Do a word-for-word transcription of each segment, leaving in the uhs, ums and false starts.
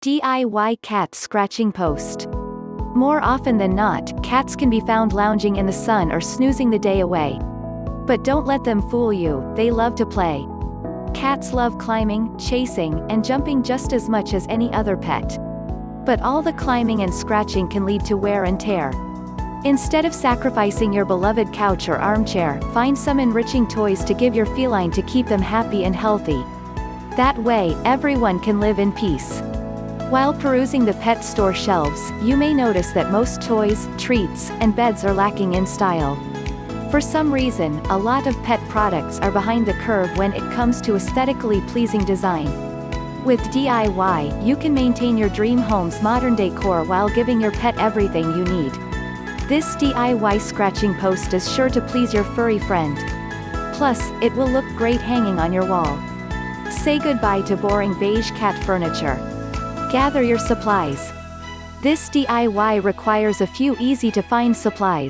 D I Y cat scratching post. More often than not, cats can be found lounging in the sun or snoozing the day away. But don't let them fool you, they love to play. Cats love climbing, chasing, and jumping just as much as any other pet. But all the climbing and scratching can lead to wear and tear. Instead of sacrificing your beloved couch or armchair, find some enriching toys to give your feline to keep them happy and healthy. That way, everyone can live in peace. While perusing the pet store shelves, you may notice that most toys, treats, and beds are lacking in style. For some reason, a lot of pet products are behind the curve when it comes to aesthetically pleasing design. With D I Y, you can maintain your dream home's modern decor while giving your pet everything you need. This D I Y scratching post is sure to please your furry friend. Plus, it will look great hanging on your wall. Say goodbye to boring beige cat furniture. Gather your supplies. This D I Y requires a few easy-to-find supplies.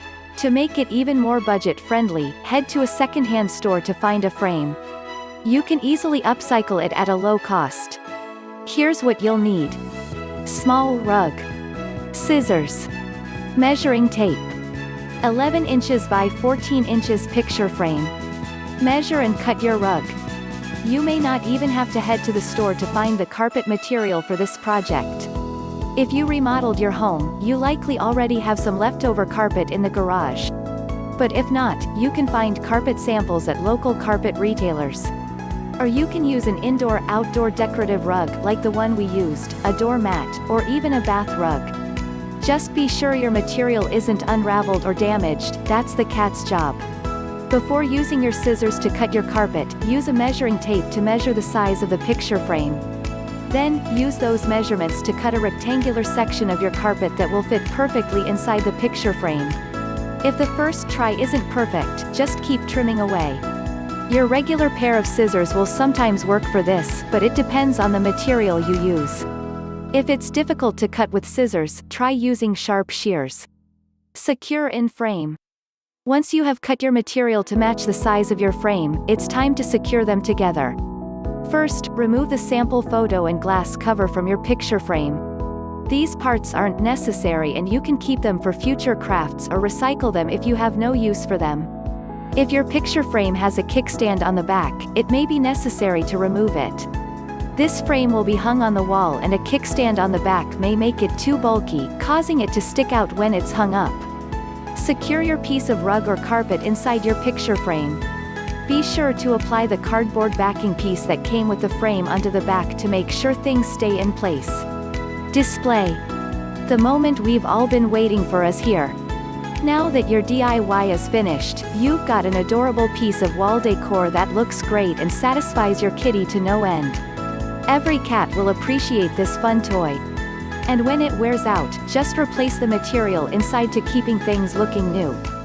To make it even more budget-friendly, head to a second-hand store to find a frame. You can easily upcycle it at a low cost. Here's what you'll need. Small rug. Scissors. Measuring tape. eleven inches by fourteen inches picture frame. Measure and cut your rug. You may not even have to head to the store to find the carpet material for this project. If you remodeled your home, you likely already have some leftover carpet in the garage. But if not, you can find carpet samples at local carpet retailers. Or you can use an indoor-outdoor decorative rug like the one we used, a doormat, or even a bath rug. Just be sure your material isn't unraveled or damaged, that's the cat's job. Before using your scissors to cut your carpet, use a measuring tape to measure the size of the picture frame. Then, use those measurements to cut a rectangular section of your carpet that will fit perfectly inside the picture frame. If the first try isn't perfect, just keep trimming away. Your regular pair of scissors will sometimes work for this, but it depends on the material you use. If it's difficult to cut with scissors, try using sharp shears. Secure in frame. Once you have cut your material to match the size of your frame, it's time to secure them together. First, remove the sample photo and glass cover from your picture frame. These parts aren't necessary and you can keep them for future crafts or recycle them if you have no use for them. If your picture frame has a kickstand on the back, it may be necessary to remove it. This frame will be hung on the wall and a kickstand on the back may make it too bulky, causing it to stick out when it's hung up. Secure your piece of rug or carpet inside your picture frame. Be sure to apply the cardboard backing piece that came with the frame onto the back to make sure things stay in place. Display. The moment we've all been waiting for is here. Now that your D I Y is finished, you've got an adorable piece of wall decor that looks great and satisfies your kitty to no end. Every cat will appreciate this fun toy. And when it wears out, just replace the material inside to keeping things looking new.